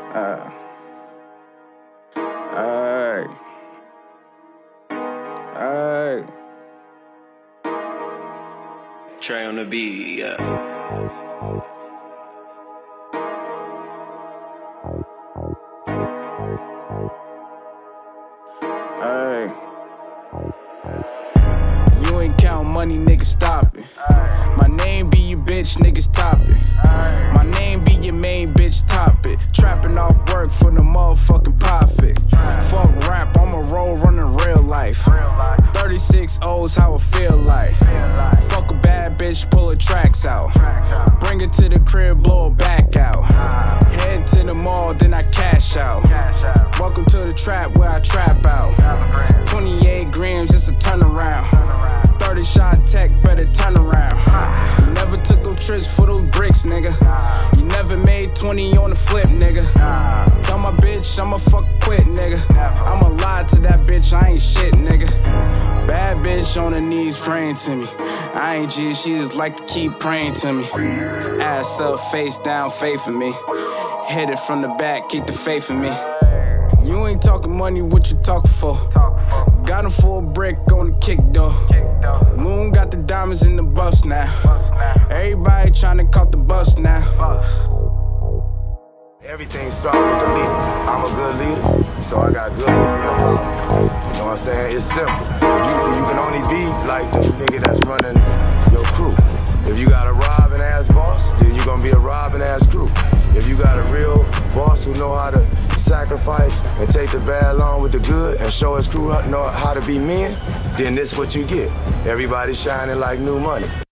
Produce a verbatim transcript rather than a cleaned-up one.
Uh, ay, ay. Trey on the beat, yeah. Ay. You ain't count money, nigga, stop it. My name be your bitch, niggas top it. My name be your main bitch, top it. Trapping off work for the motherfucking profit. Fuck rap, I'ma roll running real life. thirty-six O's, how it feel like. Fuck a bad bitch, pull her tracks out. Bring her to the crib, blow her back out. Head to the mall, then I cash out. Welcome to the trap where I trap out. twenty-eight grams, it's a turnaround. thirty shot tech, better turn around. You never took no trips for those bricks, nigga. You never made twenty on the flip, nigga. Tell my bitch I'ma fuck quit, nigga. I'ma lie to that bitch, I ain't shit, nigga. Bad bitch on her knees praying to me. I ain't G, she just like to keep praying to me. Ass up, face down, faith in me. Hit it from the back, keep the faith in me. You ain't talking money, what you talking for? Got him for a brick on the kick though. Moon got the diamonds in the bus now. Everybody tryna caught the bus now. Everything starts with the leader. I'm a good leader, so I got good leaders. You know what I'm saying? It's simple. You, you can only be like the nigga that's running your crew. If you got a robbing ass boss, then you gonna be a robbing ass crew. If you got a real boss who know how to sacrifice and take the bad along with the good and show his crew know how to be men, then this what you get. Everybody shining like new money.